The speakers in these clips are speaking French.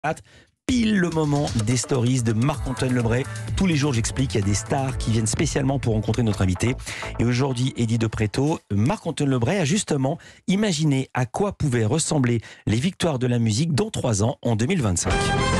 Pile le moment des stories de Marc-Antoine Lebray. Tous les jours, j'explique qu'il y a des stars qui viennent spécialement pour rencontrer notre invité. Et aujourd'hui, Eddie de Pretto, Marc-Antoine Lebray a justement imaginé à quoi pouvaient ressembler les victoires de la musique dans 3 ans, en 2025.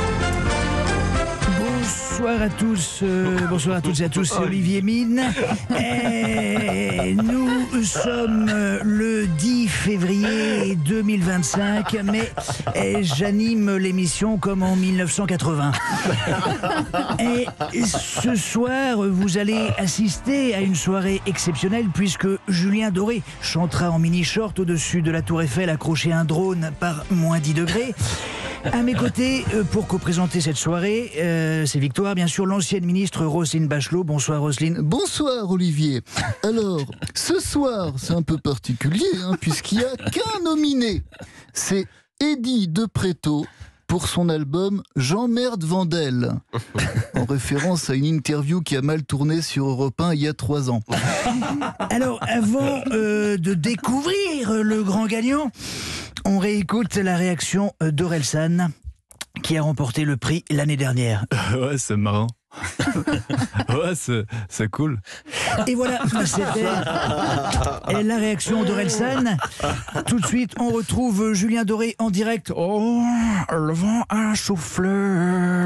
Bonsoir à tous, bonsoir à toutes et à tous, c'est Olivier Mine. Et nous sommes le 10 février 2025, mais j'anime l'émission comme en 1980. Et ce soir, vous allez assister à une soirée exceptionnelle puisque Julien Doré chantera en mini-short au-dessus de la Tour Eiffel accroché à un drone par moins 10 degrés. À mes côtés, pour co-présenter cette soirée, ces victoires, bien sûr, l'ancienne ministre Roselyne Bachelot. Bonsoir Roselyne. Bonsoir Olivier. Alors, ce soir, c'est un peu particulier, puisqu'il n'y a qu'un nominé. C'est Eddie de Pretto pour son album J'emmerde Vandel, en référence à une interview qui a mal tourné sur Europe 1 il y a 3 ans. Alors, avant de découvrir le grand gagnant, on réécoute la réaction d'Orelsan, qui a remporté le prix l'année dernière. Ouais, c'est marrant. Ouais, c'est cool. Et voilà, c'était la réaction d'Orelsan. Tout de suite, on retrouve Julien Doré en direct. Oh, le vent a soufflé.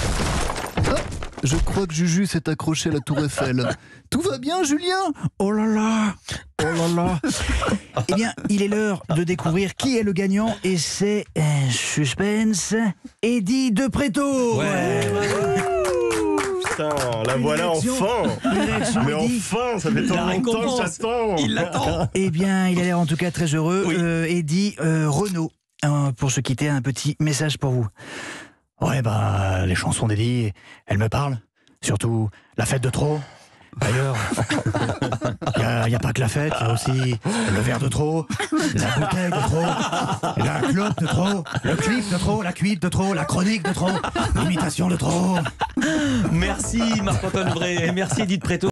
Je crois que Juju s'est accroché à la Tour Eiffel. Tout va bien, Julien? Oh là là, oh là là. Eh bien, il est l'heure de découvrir qui est le gagnant et c'est suspense, Eddie de Pretto. Putain, la voilà enfin. Mais enfin, ça fait tant longtemps que j'attends. Il l'attend. Eh bien, il a l'air en tout cas très heureux. Oui. Eddie, Renaud, pour se quitter, un petit message pour vous. Ouais, les chansons d'Eddie, elles me parlent. Surtout La fête de trop. D'ailleurs, il n'y a pas que la fête, il y a aussi le verre de trop, la bouteille de trop, la clope de trop, le clip de trop, la cuite de trop, la chronique de trop, l'imitation de trop. Merci Marc-Antoine Lebray et merci Eddie de Pretto.